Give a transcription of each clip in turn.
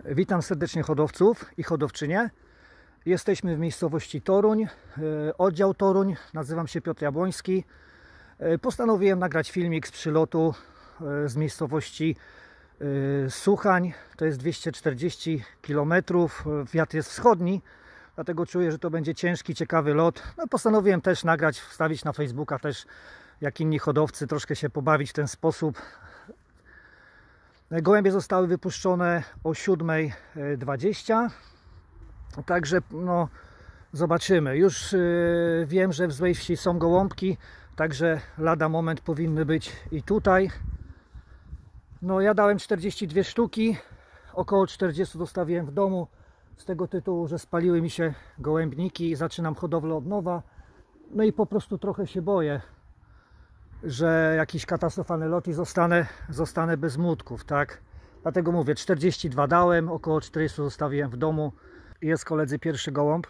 Witam serdecznie hodowców i hodowczynie. Jesteśmy w miejscowości Toruń, oddział Toruń. Nazywam się Piotr Jabłoński. Postanowiłem nagrać filmik z przylotu z miejscowości Suchań. To jest 240 km. Wiatr jest wschodni, dlatego czuję, że to będzie ciężki, ciekawy lot. No, postanowiłem też nagrać, wstawić na Facebooka też jak inni hodowcy, troszkę się pobawić w ten sposób. Gołębie zostały wypuszczone o 7:20, także no, zobaczymy. Już wiem, że w Złej Wsi są gołąbki, także lada moment powinny być i tutaj. No, ja dałem 42 sztuki, około 40 zostawiłem w domu z tego tytułu, że spaliły mi się gołębniki i zaczynam hodowlę od nowa. No i po prostu trochę się boję, że jakiś katastrofalny lot i zostanę bez młotków, tak? Dlatego mówię, 42 dałem, około 40 zostawiłem w domu. Jest, koledzy, pierwszy gołąb.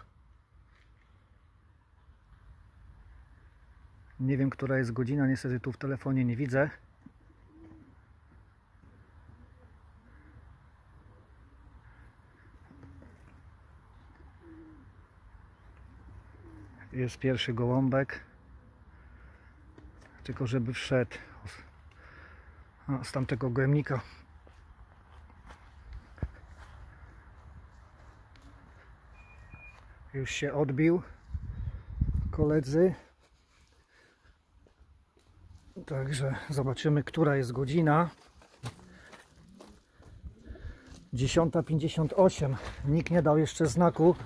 Nie wiem, która jest godzina, niestety tu w telefonie nie widzę. Jest pierwszy gołąbek. Tylko żeby wszedł z tamtego gołębnika. Już się odbił, koledzy. Także zobaczymy, która jest godzina. 10:58. Nikt nie dał jeszcze znaku.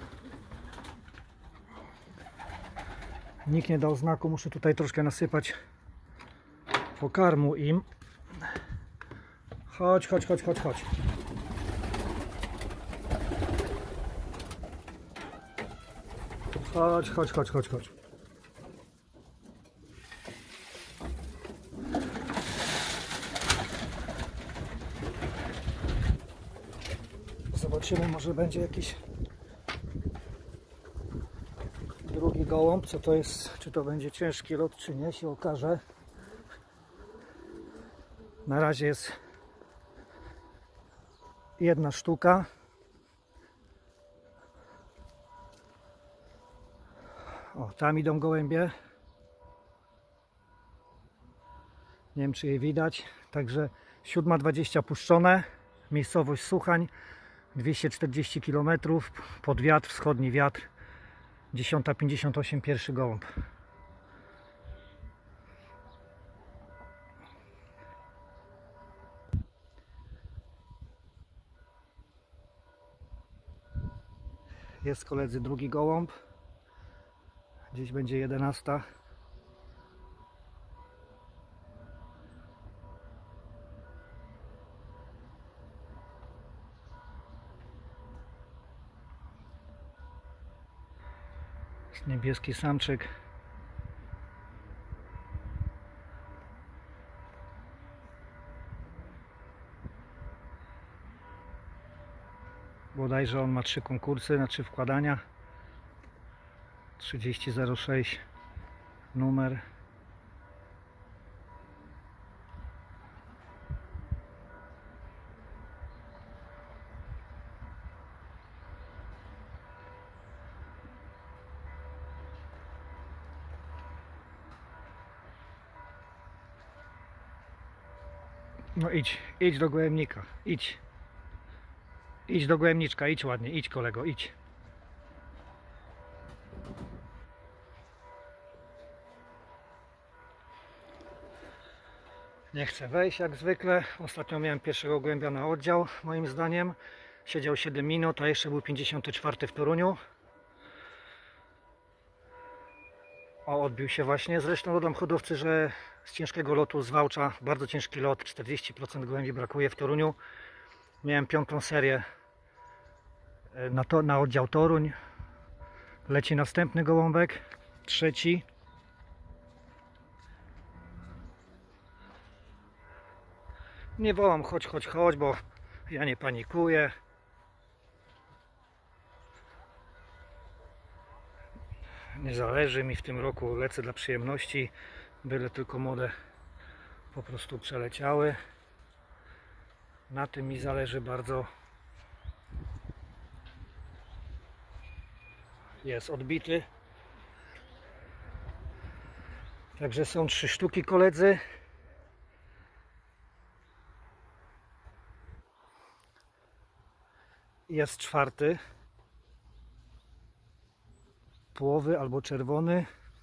Nikt nie dał znaku. Muszę tutaj troszkę nasypać pokarmu im. Chodź. Chodź. Zobaczymy, może będzie jakiś drugi gołąb. Co to jest? Czy to będzie ciężki lot, czy nie, się okaże. Na razie jest jedna sztuka. O, tam idą gołębie. Nie wiem, czy je widać. Także 7:20 puszczone. Miejscowość Suchań. 240 km. Pod wiatr, wschodni wiatr. 10:58 pierwszy gołąb. Jest, koledzy, drugi gołąb. Gdzieś będzie 11. Jest niebieski samczyk. Bodajże on ma 3 konkursy na 3 wkładania. 3006 numer. No idź do gołębnika, idź do gołębniczka, idź ładnie, idź, kolego, idź. Nie chcę wejść jak zwykle. Ostatnio miałem pierwszego gołębia na oddział, moim zdaniem. Siedział 7 minut, a jeszcze był 54 w Toruniu. O, odbił się właśnie. Zresztą dodam hodowcy, że z ciężkiego lotu z Wałcza, bardzo ciężki lot, 40% gołębi brakuje w Toruniu. Miałem 5. serię na oddział Toruń. Leci następny gołąbek, trzeci. Nie wołam chodź, bo ja nie panikuję. Nie zależy mi w tym roku, lecę dla przyjemności, byle tylko młode po prostu przeleciały. Na tym mi zależy bardzo. jest odbity. Także są 3 sztuki, koledzy. Jest 4. Połowy albo czerwony.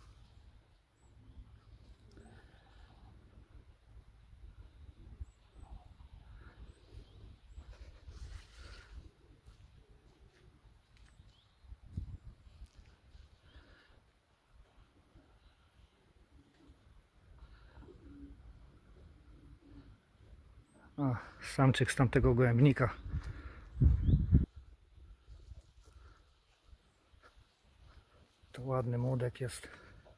A, samczyk z tamtego gołębnika. To ładny młodek jest.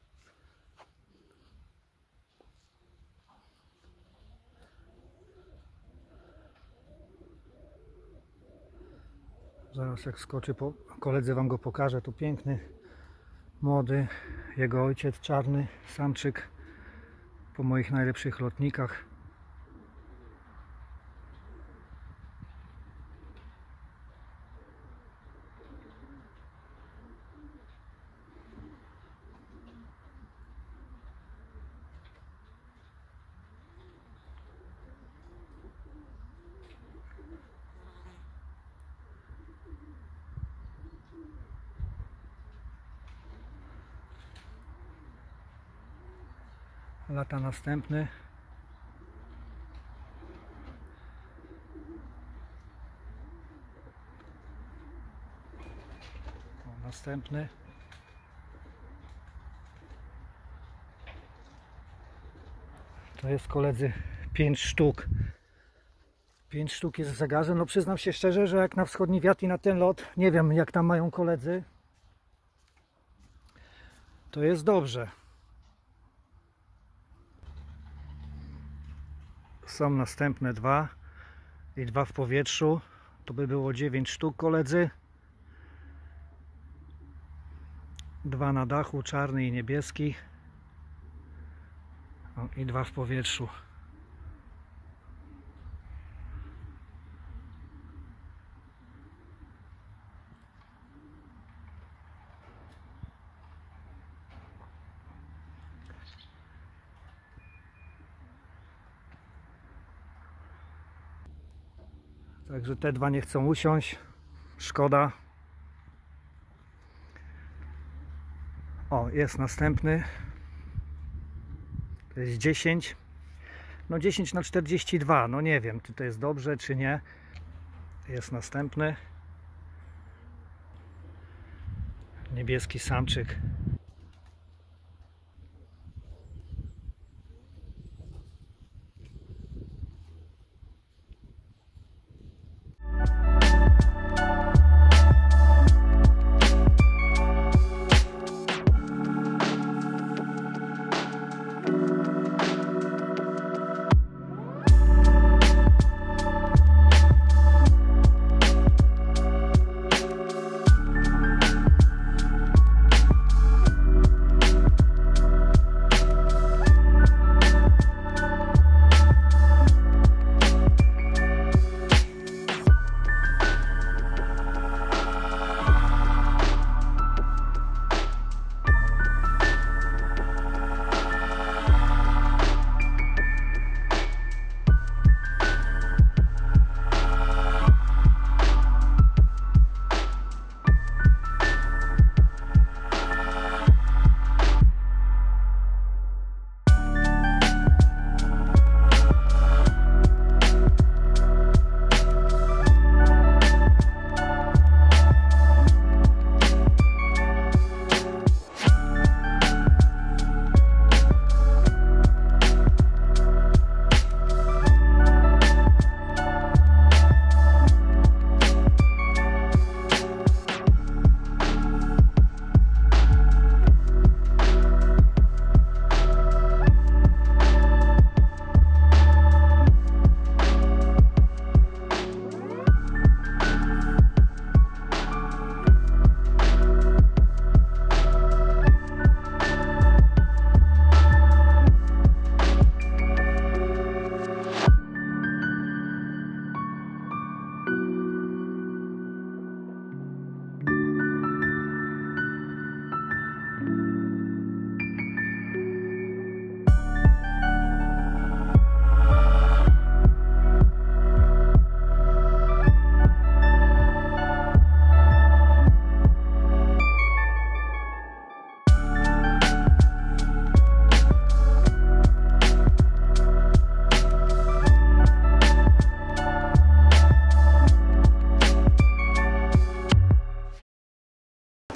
Zaraz jak skoczy po koledze wam go pokażę. To piękny, młody, jego ojciec czarny, samczyk po moich najlepszych lotnikach. Lata następny. O, następny. To jest, koledzy, 5 sztuk. 5 sztuk jest w zegarze. No przyznam się szczerze, że jak na wschodni wiatr i na ten lot, nie wiem jak tam mają koledzy, to jest dobrze. Są następne 2 i 2 w powietrzu. To by było 9 sztuk, koledzy. 2 na dachu, czarny i niebieski. O, i 2 w powietrzu. Także te 2 nie chcą usiąść. Szkoda. O, jest następny. To jest 10. No 10 na 42. No nie wiem, czy to jest dobrze, czy nie. Jest następny. Niebieski samczyk.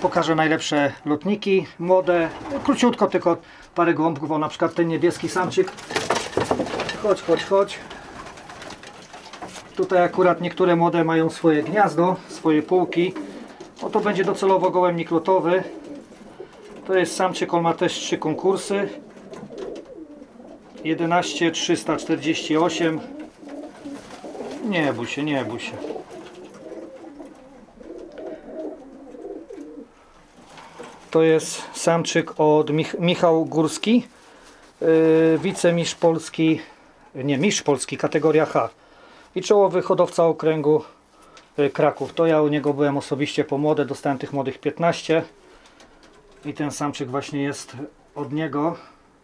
pokażę najlepsze lotniki, młode, króciutko, tylko parę gołąbków, o na przykład ten niebieski samczyk. Chodź, chodź, chodź. Tutaj akurat niektóre młode mają swoje gniazdo, swoje półki. O, to będzie docelowo gołębnik lotowy. To jest samczyk, on ma też 3 konkursy. 11348. Nie bój się, nie bój się. To jest samczyk od Michał Górski, wicemistrz Polski, nie, mistrz Polski, kategoria H i czołowy hodowca okręgu Kraków. To ja u niego byłem osobiście po młode, dostałem tych młodych 15 i ten samczyk właśnie jest od niego.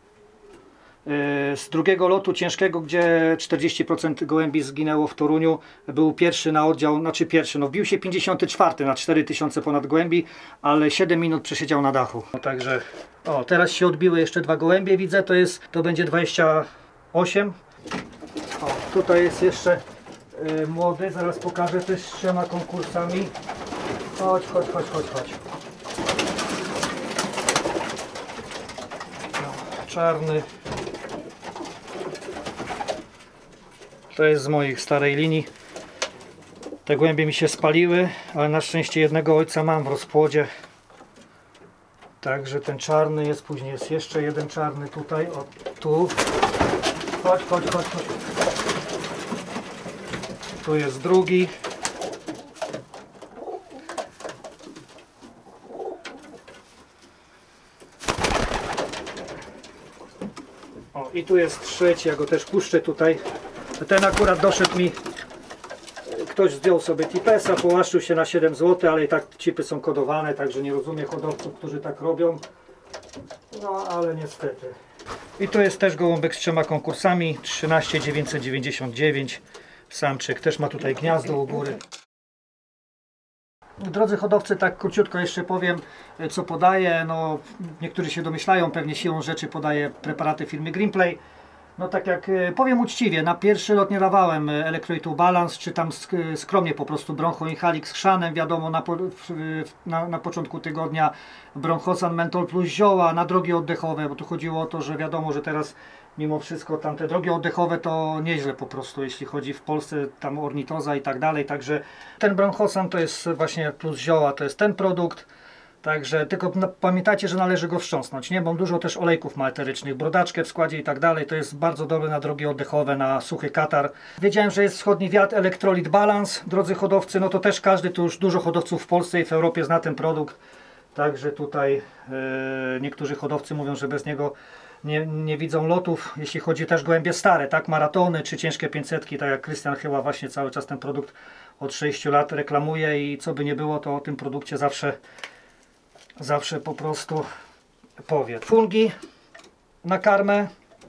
Z drugiego lotu ciężkiego, gdzie 40% gołębi zginęło w Toruniu, był pierwszy na oddział, znaczy pierwszy, no wbił się 54 na 4000 ponad gołębi, ale 7 minut przesiedział na dachu. No, także, o, teraz się odbiły jeszcze 2 gołębie, widzę, to będzie 28. O, tutaj jest jeszcze młody, zaraz pokażę też z 3 konkursami. Chodź, chodź, chodź, chodź, chodź. No, czarny. To jest z moich starej linii. Te gołębie mi się spaliły, ale na szczęście jednego ojca mam w rozpłodzie. Także ten czarny jest, później jest jeszcze jeden czarny tutaj, o tu. Chodź, chodź, chodź, chodź. Tu jest drugi. O, i tu jest trzeci, ja go też puszczę tutaj. Ten akurat doszedł mi, ktoś zdjął sobie tipesa, połaszczył się na 7 zł, ale i tak chipy są kodowane, także nie rozumiem hodowców, którzy tak robią. No ale niestety. I to jest też gołąbek z 3 konkursami, 13999, samczyk, też ma tutaj gniazdo u góry. Drodzy hodowcy, tak króciutko jeszcze powiem, co podaję. No, niektórzy się domyślają, pewnie siłą rzeczy podaję preparaty firmy Greenplay. No tak jak powiem uczciwie, na pierwszy lot nie dawałem Electrolytu Balance, czy tam skromnie po prostu Bronchoinhalik z chrzanem, wiadomo, na początku tygodnia Bronchosan Mentol plus zioła na drogi oddechowe, bo tu chodziło o to, że wiadomo, że teraz mimo wszystko tam te drogi oddechowe to nieźle po prostu, jeśli chodzi w Polsce, tam ornitoza i tak dalej, także ten Bronchosan to jest właśnie plus zioła, to jest ten produkt. Także tylko pamiętajcie, że należy go wstrząsnąć, nie? Bo dużo też olejków ma eterycznych, brodaczkę w składzie i tak dalej. To jest bardzo dobre na drogi oddechowe, na suchy katar. Wiedziałem, że jest wschodni wiatr Electrolyt Balance, drodzy hodowcy, no to też każdy, tu już dużo hodowców w Polsce i w Europie zna ten produkt. Także tutaj niektórzy hodowcy mówią, że bez niego nie widzą lotów, jeśli chodzi też gołębie stare, tak? Maratony czy ciężkie 500, tak jak Krystian chyba właśnie cały czas ten produkt od 6 lat reklamuje i co by nie było, to o tym produkcie zawsze po prostu powie. Fungi na karmę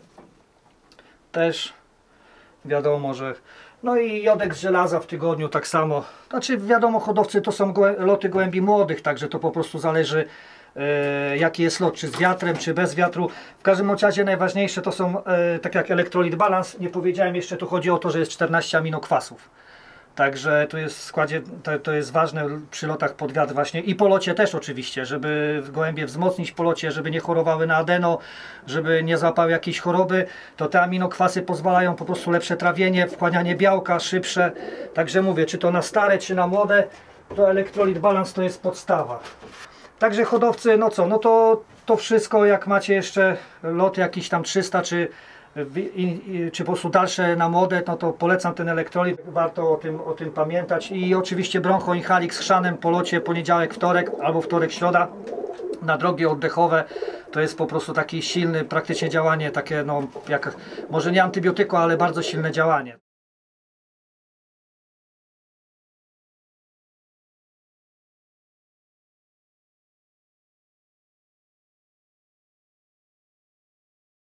też wiadomo, że no i jodek z żelaza w tygodniu tak samo. Znaczy wiadomo, hodowcy to są loty gołębi młodych, także to po prostu zależy jaki jest lot, czy z wiatrem, czy bez wiatru. W każdym razie najważniejsze to są tak jak Electrolyt Balance, nie powiedziałem jeszcze, tu chodzi o to, że jest 14 aminokwasów. Także to jest w składzie, to jest ważne przy lotach pod wiatr właśnie i po locie też oczywiście, żeby gołębie wzmocnić po locie, żeby nie chorowały na adeno, żeby nie złapały jakiejś choroby, to te aminokwasy pozwalają po prostu lepsze trawienie, wchłanianie białka, szybsze. Także mówię, czy to na stare, czy na młode, to Electrolyt Balance to jest podstawa. Także hodowcy, no co, no to wszystko, jak macie jeszcze lot jakiś tam 300 czy po prostu dalsze na młode, no to polecam ten elektrolit, warto o tym pamiętać. I oczywiście Bronchoinhalik z chrzanem po locie poniedziałek, wtorek albo wtorek, środa na drogi oddechowe. To jest po prostu taki silny praktycznie działanie, takie no jak może nie antybiotyko, ale bardzo silne działanie.